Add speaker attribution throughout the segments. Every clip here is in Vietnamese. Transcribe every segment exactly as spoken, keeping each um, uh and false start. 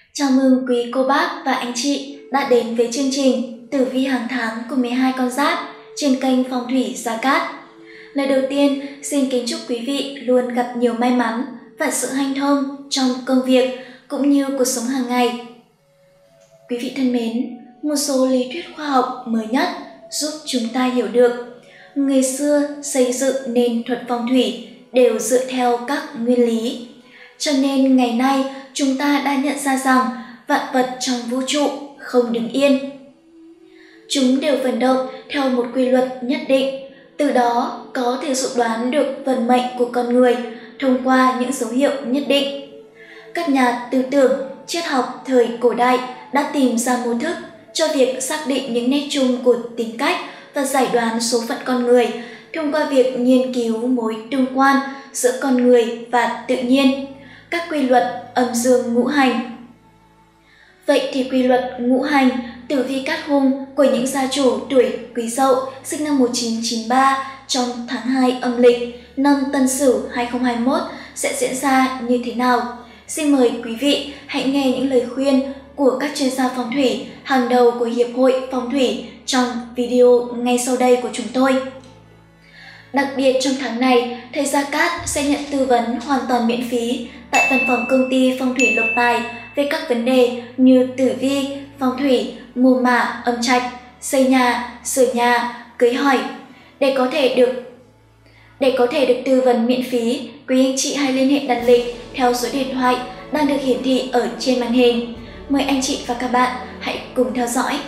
Speaker 1: Chào mừng quý cô bác và anh chị đã đến với chương trình Tử vi hàng tháng của mười hai con giáp trên kênh Phong thủy Gia Cát. Lời đầu tiên, xin kính chúc quý vị luôn gặp nhiều may mắn và sự hanh thông trong công việc cũng như cuộc sống hàng ngày. Quý vị thân mến, một số lý thuyết khoa học mới nhất giúp chúng ta hiểu được người xưa xây dựng nên thuật phong thủy đều dựa theo các nguyên lý. Cho nên ngày nay chúng ta đã nhận ra rằng vạn vật trong vũ trụ không đứng yên. Chúng đều vận động theo một quy luật nhất định, từ đó có thể dự đoán được vận mệnh của con người thông qua những dấu hiệu nhất định. Các nhà tư tưởng, triết học thời cổ đại đã tìm ra mô thức cho việc xác định những nét chung của tính cách và giải đoán số phận con người thông qua việc nghiên cứu mối tương quan giữa con người và tự nhiên, các quy luật âm dương ngũ hành. Vậy thì quy luật ngũ hành, tử vi cát hung của những gia chủ tuổi Quý Dậu sinh năm một nghìn chín trăm chín mươi ba trong tháng hai âm lịch năm Tân Sửu hai không hai mốt sẽ diễn ra như thế nào? Xin mời quý vị hãy nghe những lời khuyên của các chuyên gia phong thủy hàng đầu của Hiệp hội Phong thủy trong video ngay sau đây của chúng tôi. Đặc biệt trong tháng này, thầy Gia Cát sẽ nhận tư vấn hoàn toàn miễn phí tại văn phòng công ty Phong thủy Lộc Tài về các vấn đề như tử vi, phong thủy, mùa mả, âm trạch, xây nhà, sửa nhà, cưới hỏi. Để có thể được để có thể được tư vấn miễn phí, quý anh chị hãy liên hệ đặt lịch theo số điện thoại đang được hiển thị ở trên màn hình. Mời anh chị và các bạn hãy cùng theo dõi.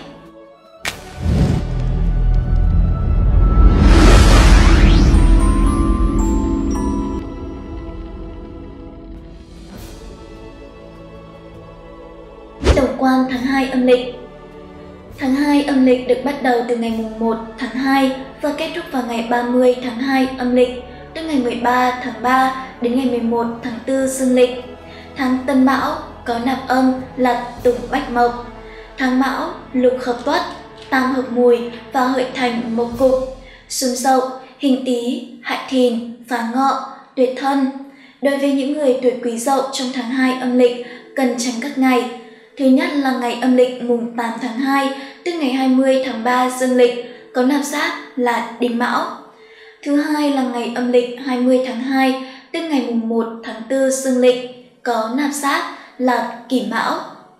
Speaker 1: Tổng quan tháng hai âm lịch. Tháng hai âm lịch được bắt đầu từ ngày mùng một tháng hai và kết thúc vào ngày ba mươi tháng hai âm lịch, từ ngày mười ba tháng ba đến ngày mười một tháng tư dương lịch. Tháng Tân Mão có nạp âm là Tùng Bách Mộc. Tháng Mão lục hợp Tuất, tam hợp Mùi và hợi thành Mộc Cục. Xung Dậu, Hình Tý, Hại Thìn, Phá Ngọ, Tuyệt Thân. Đối với những người tuổi Quý Dậu trong tháng hai âm lịch cần tránh các ngày. Thứ nhất là ngày âm lịch mùng tám tháng hai, tức ngày hai mươi tháng ba dương lịch, có nạp giáp là Đinh Mão. Thứ hai là ngày âm lịch hai mươi tháng hai, tức ngày mùng một tháng tư dương lịch, có nạp giáp là Kỷ Mão.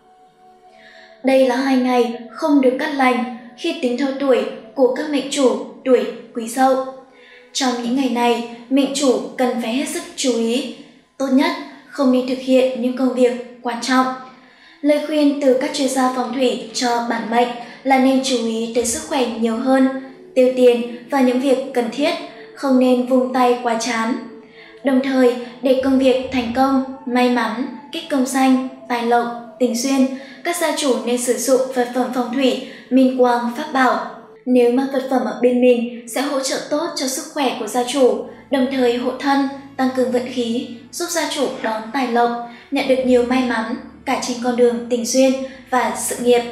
Speaker 1: Đây là hai ngày không được cát lành khi tính theo tuổi của các mệnh chủ tuổi Quý Dậu. Trong những ngày này, mệnh chủ cần phải hết sức chú ý. Tốt nhất không nên thực hiện những công việc quan trọng. Lời khuyên từ các chuyên gia phong thủy cho bản mệnh là nên chú ý tới sức khỏe nhiều hơn, tiêu tiền và những việc cần thiết, không nên vung tay quá chán. Đồng thời, để công việc thành công, may mắn, kích công danh, tài lộc, tình duyên, các gia chủ nên sử dụng vật phẩm phong thủy, minh quang, pháp bảo. Nếu mang vật phẩm ở bên mình sẽ hỗ trợ tốt cho sức khỏe của gia chủ, đồng thời hộ thân, tăng cường vận khí, giúp gia chủ đón tài lộc, nhận được nhiều may mắn cả trên con đường tình duyên và sự nghiệp.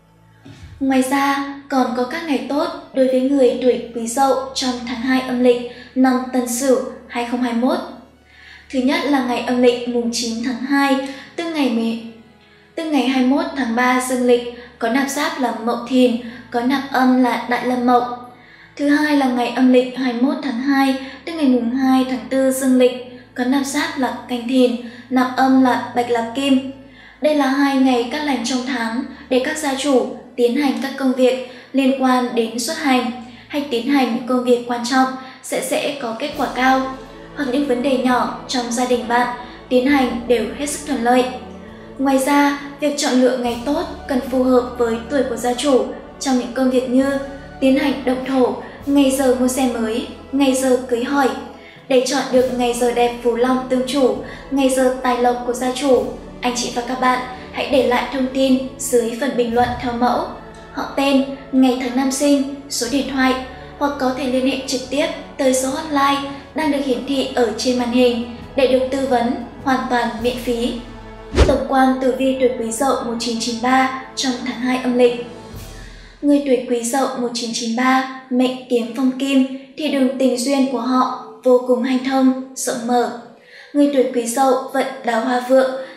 Speaker 1: Ngoài ra, còn có các ngày tốt đối với người tuổi Quý Dậu trong tháng hai âm lịch năm Tân Sửu hai không hai mốt. Thứ nhất là ngày âm lịch mùng chín tháng hai, tức ngày mười, tức ngày hai mươi mốt tháng ba dương lịch, có nạp giáp là Mậu Thìn, có nạp âm là Đại Lâm Mộc. Thứ hai là ngày âm lịch hai mươi mốt tháng hai, tức ngày mùng hai tháng tư dương lịch, có nạp giáp là Canh Thìn, nạp âm là Bạch Lạc Kim. Đây là hai ngày cát lành trong tháng để các gia chủ tiến hành các công việc liên quan đến xuất hành hay tiến hành những công việc quan trọng sẽ dễ có kết quả cao, hoặc những vấn đề nhỏ trong gia đình bạn tiến hành đều hết sức thuận lợi. Ngoài ra, việc chọn lựa ngày tốt cần phù hợp với tuổi của gia chủ trong những công việc như tiến hành động thổ, ngày giờ mua xe mới, ngày giờ cưới hỏi. Để chọn được ngày giờ đẹp phù long tương chủ, ngày giờ tài lộc của gia chủ, anh chị và các bạn hãy để lại thông tin dưới phần bình luận theo mẫu, họ tên, ngày tháng năm sinh, số điện thoại, hoặc có thể liên hệ trực tiếp tới số hotline đang được hiển thị ở trên màn hình để được tư vấn hoàn toàn miễn phí. Tổng quan tử vi tuổi Quý Dậu một nghìn chín trăm chín mươi ba trong tháng hai âm lịch. Người tuổi Quý Dậu một nghìn chín trăm chín mươi ba mệnh kiếm phong kim thì đường tình duyên của họ vô cùng hanh thông, rộng mở. Người tuổi Quý Dậu vận đào hoa vượng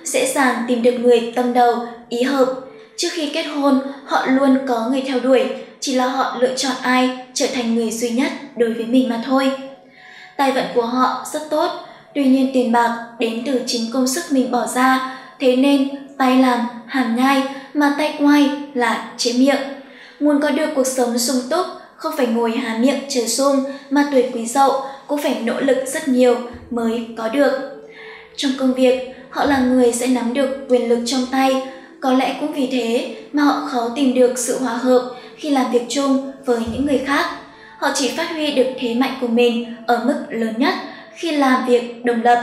Speaker 1: dễ dàng tìm được người tâm đầu, ý hợp. Trước khi kết hôn, họ luôn có người theo đuổi, chỉ là họ lựa chọn ai trở thành người duy nhất đối với mình mà thôi. Tài vận của họ rất tốt, tuy nhiên tiền bạc đến từ chính công sức mình bỏ ra, thế nên tay làm, hàm nhai mà tay quay là chế miệng. Muốn có được cuộc sống sung túc, không phải ngồi há miệng chờ sung, mà tuổi Quý Dậu cũng phải nỗ lực rất nhiều mới có được. Trong công việc, họ là người sẽ nắm được quyền lực trong tay, có lẽ cũng vì thế mà họ khó tìm được sự hòa hợp khi làm việc chung với những người khác. Họ chỉ phát huy được thế mạnh của mình ở mức lớn nhất khi làm việc độc lập.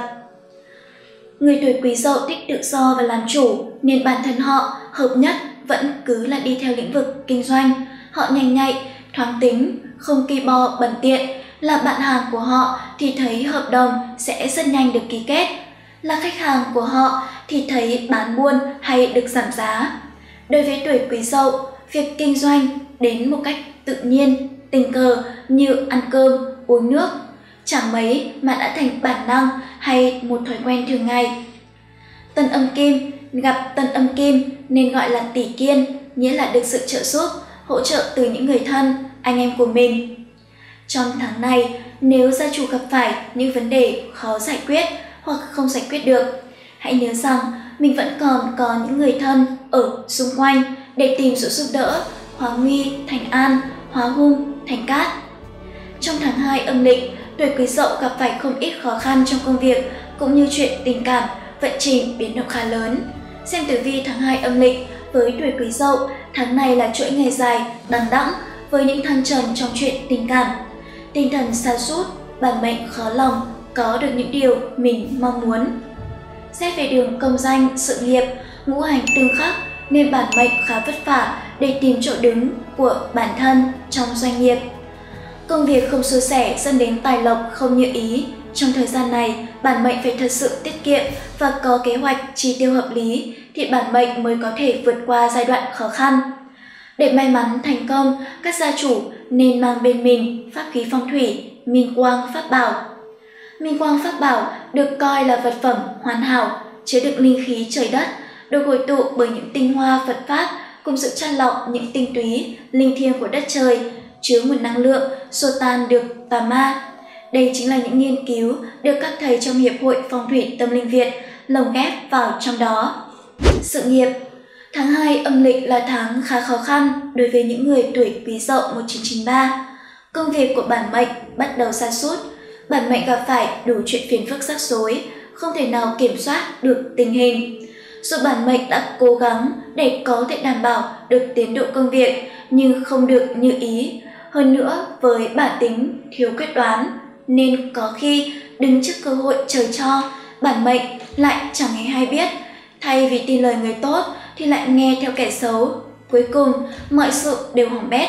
Speaker 1: Người tuổi Quý Dậu thích tự do và làm chủ, nên bản thân họ hợp nhất vẫn cứ là đi theo lĩnh vực kinh doanh. Họ nhanh nhạy, thoáng tính, không ki bo bẩn tiện. Là bạn hàng của họ thì thấy hợp đồng sẽ rất nhanh được ký kết. Là khách hàng của họ thì thấy bán buôn hay được giảm giá. Đối với tuổi Quý Dậu, việc kinh doanh đến một cách tự nhiên, tình cờ như ăn cơm, uống nước, chẳng mấy mà đã thành bản năng hay một thói quen thường ngày. Tân âm kim gặp tân âm kim nên gọi là tỷ kiên, nghĩa là được sự trợ giúp, hỗ trợ từ những người thân, anh em của mình. Trong tháng này, nếu gia chủ gặp phải những vấn đề khó giải quyết hoặc không giải quyết được, hãy nhớ rằng mình vẫn còn có những người thân ở xung quanh để tìm sự giúp đỡ, hóa nguy thành an, hóa hung thành cát. Trong tháng hai âm lịch, tuổi Quý Dậu gặp phải không ít khó khăn trong công việc cũng như chuyện tình cảm, vận trình biến động khá lớn. Xem tử vi tháng hai âm lịch với tuổi Quý Dậu, tháng này là chuỗi ngày dài, đằng đẵng với những thăng trầm trong chuyện tình cảm. Tinh thần sa sút, bản mệnh khó lòng có được những điều mình mong muốn. Xét về đường công danh, sự nghiệp, ngũ hành tương khắc nên bản mệnh khá vất vả để tìm chỗ đứng của bản thân trong doanh nghiệp. Công việc không suôn sẻ dẫn đến tài lộc không như ý. Trong thời gian này, bản mệnh phải thật sự tiết kiệm và có kế hoạch chi tiêu hợp lý thì bản mệnh mới có thể vượt qua giai đoạn khó khăn. Để may mắn thành công, các gia chủ nên mang bên mình pháp khí phong thủy, minh quang pháp bảo. Minh quang pháp bảo được coi là vật phẩm hoàn hảo, chứa đựng linh khí trời đất, được hội tụ bởi những tinh hoa Phật pháp cùng sự chắt lọc những tinh túy, linh thiêng của đất trời, chứa nguồn năng lượng, xua tan được tà ma. Đây chính là những nghiên cứu được các thầy trong Hiệp hội Phong thủy Tâm linh Việt lồng ghép vào trong đó. Sự nghiệp. Tháng hai âm lịch là tháng khá khó khăn đối với những người tuổi Quý Dậu một nghìn chín trăm chín mươi ba. Công việc của bản mệnh bắt đầu sa sút, bản mệnh gặp phải đủ chuyện phiền phức rắc rối, không thể nào kiểm soát được tình hình. Dù bản mệnh đã cố gắng để có thể đảm bảo được tiến độ công việc nhưng không được như ý. Hơn nữa, với bản tính thiếu quyết đoán nên có khi đứng trước cơ hội trời cho, bản mệnh lại chẳng hề hay biết. Thay vì tin lời người tốt thì lại nghe theo kẻ xấu. Cuối cùng, mọi sự đều hỏng bét.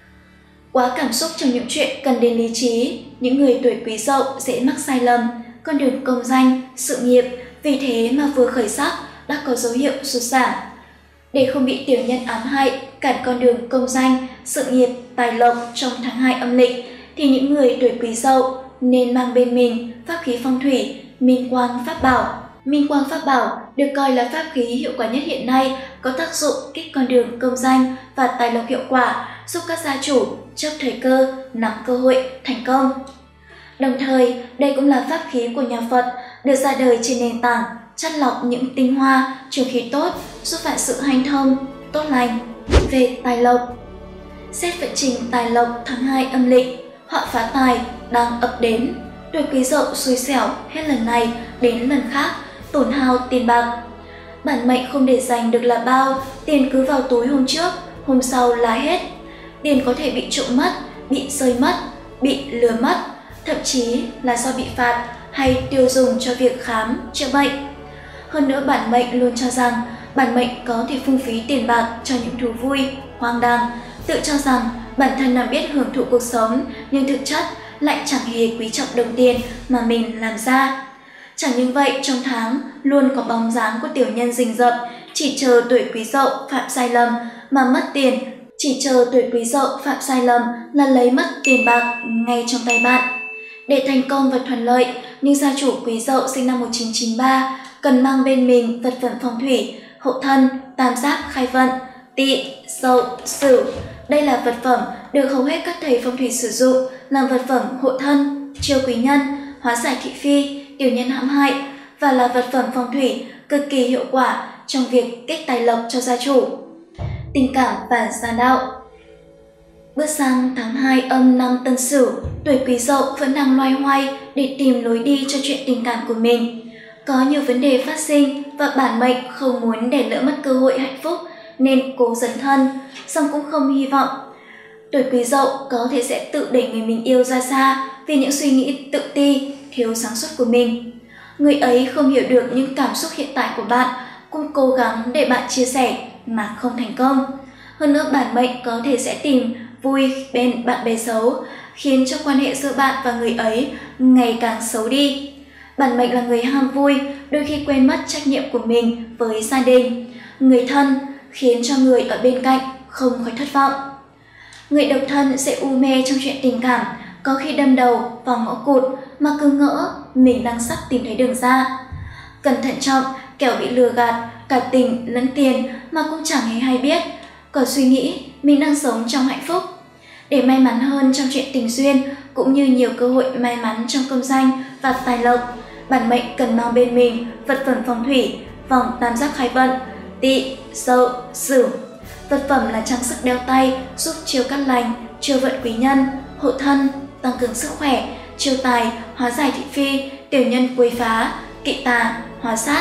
Speaker 1: Quá cảm xúc trong những chuyện cần đến lý trí, những người tuổi Quý Dậu dễ mắc sai lầm. Con đường công danh, sự nghiệp vì thế mà vừa khởi sắc đã có dấu hiệu sụt giảm. Để không bị tiểu nhân ám hại cản con đường công danh, sự nghiệp, tài lộc trong tháng hai âm lịch thì những người tuổi Quý Dậu nên mang bên mình pháp khí phong thủy, minh quang pháp bảo. Minh quang pháp bảo được coi là pháp khí hiệu quả nhất hiện nay, có tác dụng kích con đường công danh và tài lộc hiệu quả, giúp các gia chủ chấp thời cơ, nắm cơ hội thành công. Đồng thời, đây cũng là pháp khí của nhà Phật, được ra đời trên nền tảng chắt lọc những tinh hoa, trường khí tốt, giúp vạn sự hanh thông, tốt lành. Về tài lộc. Xét vận trình tài lộc tháng hai âm lịch, họa phá tài đang ập đến. Tuổi Quý Dậu xui xẻo hết lần này đến lần khác, tổn hao tiền bạc. Bản mệnh không để dành được là bao, tiền cứ vào túi hôm trước, hôm sau là hết. Tiền có thể bị trộm mất, bị rơi mất, bị lừa mất, thậm chí là do bị phạt hay tiêu dùng cho việc khám, chữa bệnh. Hơn nữa, bản mệnh luôn cho rằng bản mệnh có thể phung phí tiền bạc cho những thú vui, hoang đàng, tự cho rằng bản thân là biết hưởng thụ cuộc sống, nhưng thực chất lại chẳng hề quý trọng đồng tiền mà mình làm ra. Chẳng những vậy, trong tháng luôn có bóng dáng của tiểu nhân rình rập, chỉ chờ tuổi Quý Dậu phạm sai lầm mà mất tiền, chỉ chờ tuổi Quý Dậu phạm sai lầm là lấy mất tiền bạc ngay trong tay bạn. Để thành công và thuận lợi, nhưng gia chủ Quý Dậu sinh năm một nghìn chín trăm chín mươi ba cần mang bên mình vật phẩm phong thủy, hộ thân, tam giác khai vận, Tỵ, Dậu, Sửu. Đây là vật phẩm được hầu hết các thầy phong thủy sử dụng làm vật phẩm hộ thân, chiêu quý nhân, hóa giải thị phi, tiểu nhân hãm hại và là vật phẩm phong thủy cực kỳ hiệu quả trong việc kích tài lộc cho gia chủ. Tình cảm và gia đạo. Bước sang tháng hai âm năm Tân Sửu, tuổi Quý Dậu vẫn đang loay hoay để tìm lối đi cho chuyện tình cảm của mình. Có nhiều vấn đề phát sinh và bản mệnh không muốn để lỡ mất cơ hội hạnh phúc nên cố dấn thân, song cũng không hy vọng. Tuổi Quý Dậu có thể sẽ tự đẩy người mình yêu ra xa vì những suy nghĩ tự ti, thiếu sáng suốt của mình. Người ấy không hiểu được những cảm xúc hiện tại của bạn, cũng cố gắng để bạn chia sẻ mà không thành công. Hơn nữa bản mệnh có thể sẽ tìm vui bên bạn bè xấu, khiến cho quan hệ giữa bạn và người ấy ngày càng xấu đi. Bản mệnh là người ham vui, đôi khi quên mất trách nhiệm của mình với gia đình, người thân, khiến cho người ở bên cạnh không khỏi thất vọng. Người độc thân sẽ u mê trong chuyện tình cảm, có khi đâm đầu vào ngõ cụt mà cứ ngỡ mình đang sắp tìm thấy đường ra. Cẩn thận trọng, kẻo bị lừa gạt, cả tình lẫn tiền mà cũng chẳng hề hay biết, còn suy nghĩ mình đang sống trong hạnh phúc. Để may mắn hơn trong chuyện tình duyên cũng như nhiều cơ hội may mắn trong công danh và tài lộc, bản mệnh cần mang bên mình vật phẩm phong thủy, vòng tam giác khai vận, Tỵ, Dậu, Sửu. Vật phẩm là trang sức đeo tay giúp chiêu cát lành, chiêu vận quý nhân, hộ thân, tăng cường sức khỏe, chiêu tài, hóa giải thị phi, tiểu nhân quấy phá, kỵ tà, hóa sát.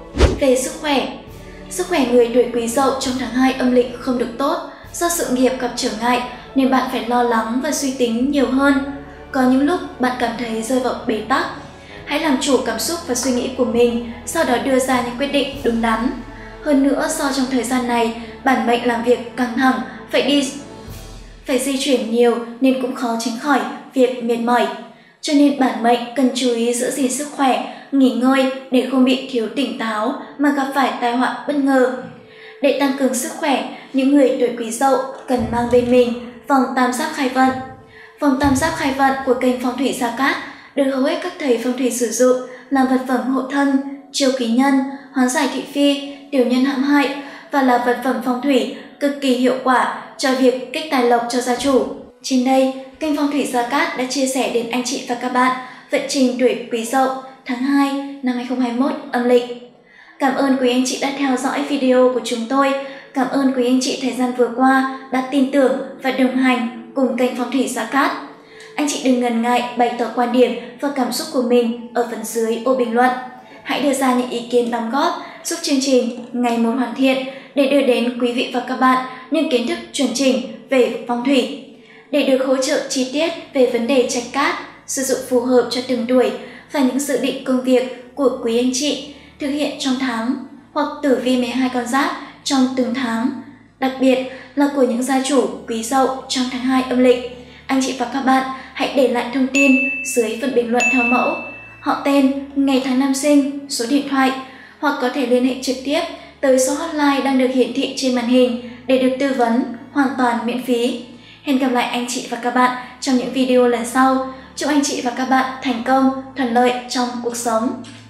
Speaker 1: Về sức khỏe, sức khỏe người tuổi Quý Dậu trong tháng hai âm lịch không được tốt, do sự nghiệp gặp trở ngại nên bạn phải lo lắng và suy tính nhiều hơn. Có những lúc bạn cảm thấy rơi vào bế tắc. Hãy làm chủ cảm xúc và suy nghĩ của mình, sau đó đưa ra những quyết định đúng đắn. Hơn nữa, do trong thời gian này, bản mệnh làm việc căng thẳng, phải đi phải di chuyển nhiều nên cũng khó tránh khỏi việc mệt mỏi. Cho nên bản mệnh cần chú ý giữ gìn sức khỏe, nghỉ ngơi để không bị thiếu tỉnh táo mà gặp phải tai họa bất ngờ. Để tăng cường sức khỏe, những người tuổi Quý Dậu cần mang bên mình vòng tam giác khai vận. Vòng tam giác khai vận của kênh Phong thủy Gia Cát được hầu hết các thầy phong thủy sử dụng làm vật phẩm hộ thân, chiêu quý nhân, hóa giải thị phi, tiểu nhân hãm hại và là vật phẩm phong thủy cực kỳ hiệu quả cho việc kích tài lộc cho gia chủ. Trên đây, kênh Phong thủy Gia Cát đã chia sẻ đến anh chị và các bạn vận trình tuổi Quý Dậu tháng hai năm hai không hai mốt âm lịch. Cảm ơn quý anh chị đã theo dõi video của chúng tôi. Cảm ơn quý anh chị thời gian vừa qua đã tin tưởng và đồng hành cùng kênh Phong thủy Gia Cát. Anh chị đừng ngần ngại bày tỏ quan điểm và cảm xúc của mình ở phần dưới ô bình luận. Hãy đưa ra những ý kiến đóng góp giúp chương trình ngày một hoàn thiện để đưa đến quý vị và các bạn những kiến thức chuẩn chỉnh về phong thủy. Để được hỗ trợ chi tiết về vấn đề trạch cát, sử dụng phù hợp cho từng tuổi và những dự định công việc của quý anh chị thực hiện trong tháng hoặc tử vi mười hai con giáp trong từng tháng, đặc biệt là của những gia chủ Quý Dậu trong tháng hai âm lịch, anh chị và các bạn hãy để lại thông tin dưới phần bình luận theo mẫu, họ tên, ngày tháng năm sinh, số điện thoại, hoặc có thể liên hệ trực tiếp tới số hotline đang được hiển thị trên màn hình để được tư vấn hoàn toàn miễn phí. Hẹn gặp lại anh chị và các bạn trong những video lần sau. Chúc anh chị và các bạn thành công, thuận lợi trong cuộc sống.